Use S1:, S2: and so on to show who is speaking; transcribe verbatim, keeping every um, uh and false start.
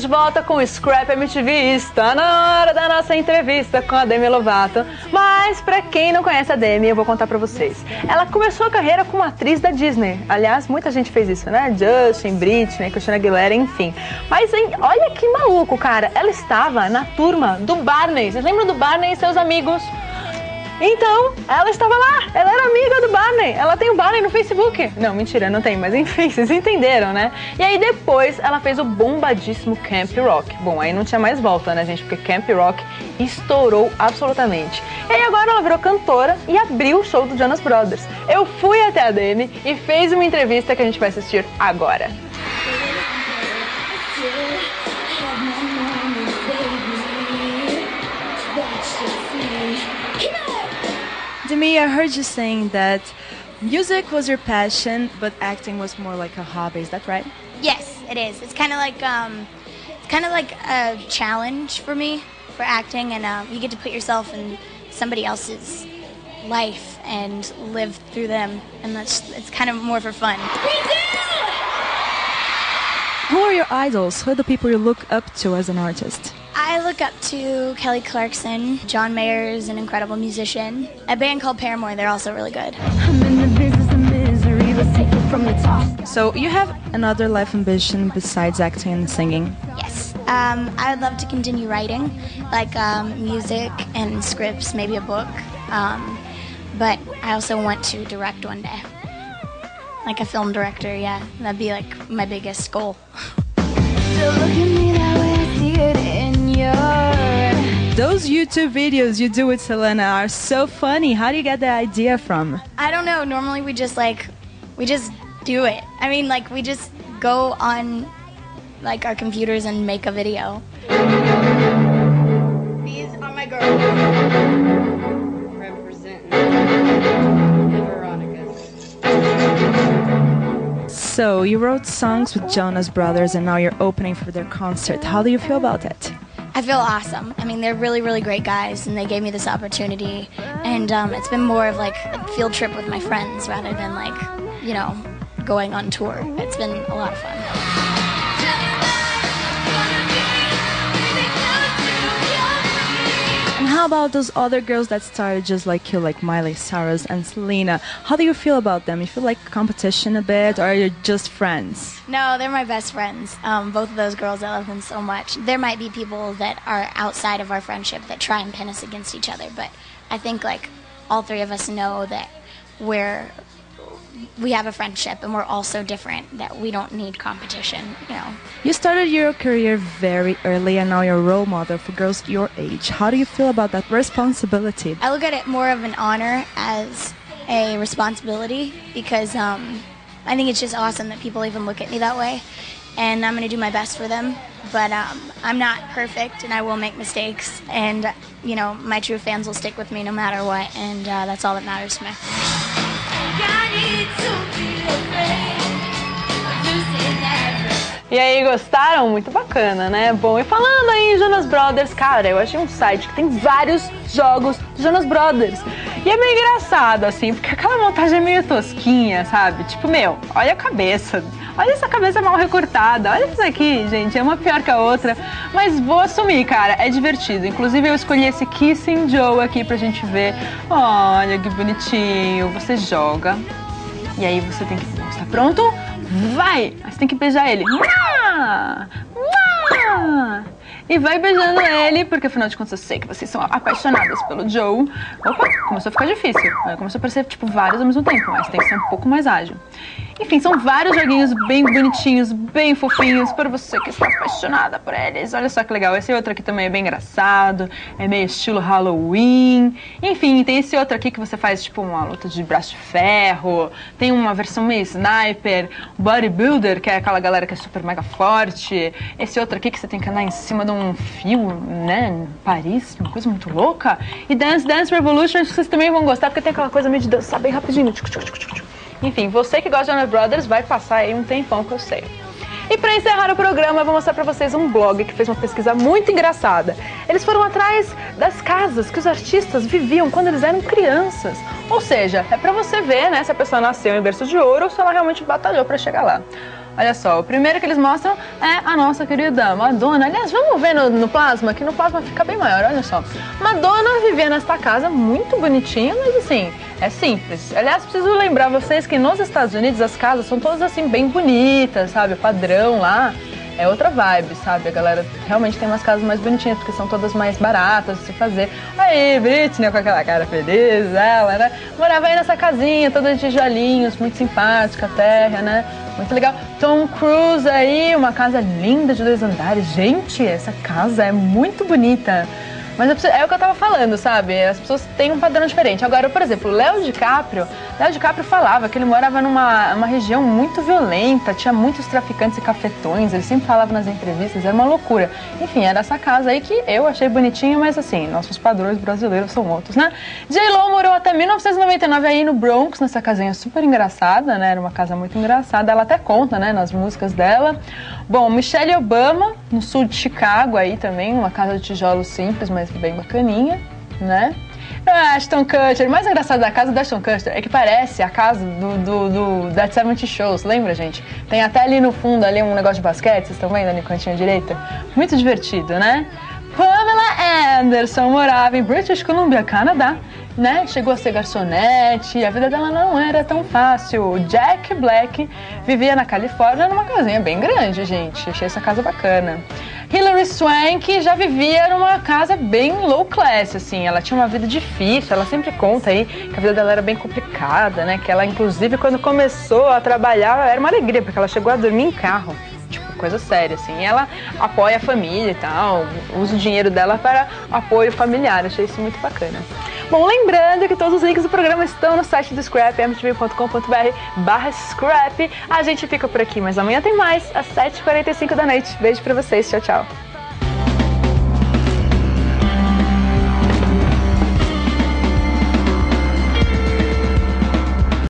S1: de volta com o Scrap M T V. Está na hora da nossa entrevista com a Demi Lovato. Mas pra quem não conhece a Demi, eu vou contar pra vocês. Ela começou a carreira como atriz da Disney. Aliás, muita gente fez isso, né? Justin, Britney, Christina Aguilera, enfim. Mas hein, olha que maluco, cara. Ela estava na turma do Barney. Vocês lembram do Barney e seus amigos? Então, ela estava lá, ela era amiga do Barney, ela tem o Barney no Facebook. Não, mentira, não tem, mas enfim, vocês entenderam, né? E aí depois ela fez o bombadíssimo Camp Rock. Bom, aí não tinha mais volta, né, gente? Porque Camp Rock estourou absolutamente. E aí agora ela virou cantora e abriu o show do Jonas Brothers. Eu fui até a Demi e fez uma entrevista que a gente vai assistir agora.
S2: Demi, I heard you saying that music was your passion, but acting was more like a hobby. Is that right?
S3: Yes, it is. It's kind of like um, it's kind of like a challenge for me for acting, and um, you get to put yourself in somebody else's life and live through them, and that's it's kind of more for fun.
S2: Who are your idols? Who are the people you look up to as an artist?
S3: I look up to Kelly Clarkson. John Mayer is an incredible musician. A band called Paramore, they're also really good.
S2: I'm in the business of misery, let's take it from the top. So you have another life ambition besides acting and singing?
S3: Yes. Um, I would love to continue writing, like um, music and scripts, maybe a book. Um, but I also want to direct one day. Like a film director, yeah. That'd be like my biggest goal.
S2: Still look at me that way, I see it in your... Those YouTube videos you do with Selena are so funny. How do you get the idea from?
S3: I don't know. Normally we just like, we just do it. I mean, like we just go on like our computers and make a video. These are my girls.
S4: Representing the Veronicas.
S2: So you wrote songs with Jonas Brothers and now you're opening for their concert. How do you feel about it?
S3: I feel awesome. I mean, they're really, really great guys, and they gave me this opportunity. And um, it's been more of like a field trip with my friends rather than like, you know, going on tour. It's been a lot of fun.
S2: And how about those other girls that started just like you, like Miley Cyrus and Selena? How do you feel about them? You feel like competition a bit, or are you just friends?
S3: No, they're my best friends. Um, both of those girls, I love them so much. There might be people that are outside of our friendship that try and pin us against each other, but I think like all three of us know that we're we have a friendship and we're all so different that we don't need competition, you know.
S2: You started your career very early and now you're a role model for girls your age. How do you feel about that responsibility?
S3: I look at it more of an honor as a responsibility because um, I think it's just awesome that people even look at me that way, and I'm going to do my best for them. But um, I'm not perfect and I will make mistakes, and you know, my true fans will stick with me no matter what, and uh, that's all that matters to me.
S1: E aí, gostaram? Muito bacana, né? Bom, e falando aí em Jonas Brothers, cara, eu achei um site que tem vários jogos do Jonas Brothers. E é meio engraçado, assim, porque aquela montagem é meio tosquinha, sabe? Tipo, meu, olha a cabeça. Olha essa cabeça mal recortada. Olha isso aqui, gente. É uma pior que a outra. Mas vou assumir, cara. É divertido. Inclusive, eu escolhi esse Kissing Joe aqui pra gente ver. Olha que bonitinho. Você joga. E aí você tem que... Está pronto? Vai! Aí você tem que beijar ele. Mua! Mua! E vai beijando ele, porque afinal de contas eu sei que vocês são apaixonadas pelo Joe. Opa, começou a ficar difícil. Começou a aparecer, tipo, vários ao mesmo tempo, mas tem que ser um pouco mais ágil. Enfim, são vários joguinhos bem bonitinhos, bem fofinhos, para você que está apaixonada por eles. Olha só que legal. Esse outro aqui também é bem engraçado, é meio estilo Halloween. Enfim, tem esse outro aqui que você faz, tipo, uma luta de braço de ferro. Tem uma versão meio sniper, bodybuilder, que é aquela galera que é super mega forte. Esse outro aqui que você tem que andar em cima de um fio, né, em Paris, uma coisa muito louca. E Dance Dance Revolution, acho que vocês também vão gostar, porque tem aquela coisa meio de dançar bem rapidinho. Enfim, você que gosta de Jonas Brothers vai passar aí um tempão, que eu sei. E para encerrar o programa, eu vou mostrar para vocês um blog que fez uma pesquisa muito engraçada. Eles foram atrás das casas que os artistas viviam quando eles eram crianças. Ou seja, é para você ver, né, se a pessoa nasceu em berço de ouro ou se ela realmente batalhou para chegar lá. Olha só, o primeiro que eles mostram é a nossa querida Madonna. Aliás, vamos ver no, no plasma, que no plasma fica bem maior, olha só. Madonna vivia nesta casa muito bonitinha, mas assim, é simples. Aliás, preciso lembrar vocês que nos Estados Unidos as casas são todas assim bem bonitas, sabe? O padrão lá é outra vibe, sabe? A galera realmente tem umas casas mais bonitinhas, porque são todas mais baratas de se fazer. Aí, Britney, com aquela cara feliz, ela, né? Morava aí nessa casinha, toda de tijolinhos, muito simpática, terra, né? Muito legal. Tom Cruise aí, uma casa linda de dois andares. Gente, essa casa é muito bonita. Mas é o que eu tava falando, sabe? As pessoas têm um padrão diferente. Agora, por exemplo, o Léo DiCaprio, Léo DiCaprio falava que ele morava numa uma região muito violenta, tinha muitos traficantes e cafetões, ele sempre falava nas entrevistas, era uma loucura. Enfim, era essa casa aí que eu achei bonitinha, mas assim, nossos padrões brasileiros são outros, né? J-Lo morou até mil novecentos e noventa e nove aí no Bronx, nessa casinha super engraçada, né? Era uma casa muito engraçada, ela até conta, né, nas músicas dela. Bom, Michelle Obama, no sul de Chicago aí também, uma casa de tijolo simples, mas bem bacaninha, né? Ashton Kutcher, o mais engraçado da casa do Ashton Kutcher é que parece a casa do, do, do That setenta Shows, lembra, gente? Tem até ali no fundo ali um negócio de basquete, vocês estão vendo ali no cantinho direito? Muito divertido, né? Pamela Anderson morava em British Columbia, Canadá, né? Chegou a ser garçonete, a vida dela não era tão fácil. Jack Black vivia na Califórnia numa casinha bem grande, gente. Achei essa casa bacana. Hilary Swank já vivia numa casa bem low class, assim, ela tinha uma vida difícil, ela sempre conta aí que a vida dela era bem complicada, né, que ela, inclusive, quando começou a trabalhar, era uma alegria, porque ela chegou a dormir em carro, tipo, coisa séria, assim, e ela apoia a família e tal, usa o dinheiro dela para apoio familiar, achei isso muito bacana. Bom, lembrando que todos os links do programa estão no site do Scrap, m t v ponto com ponto b r barra Scrap. A gente fica por aqui, mas amanhã tem mais, às sete e quarenta e cinco da noite. Beijo pra vocês, tchau, tchau.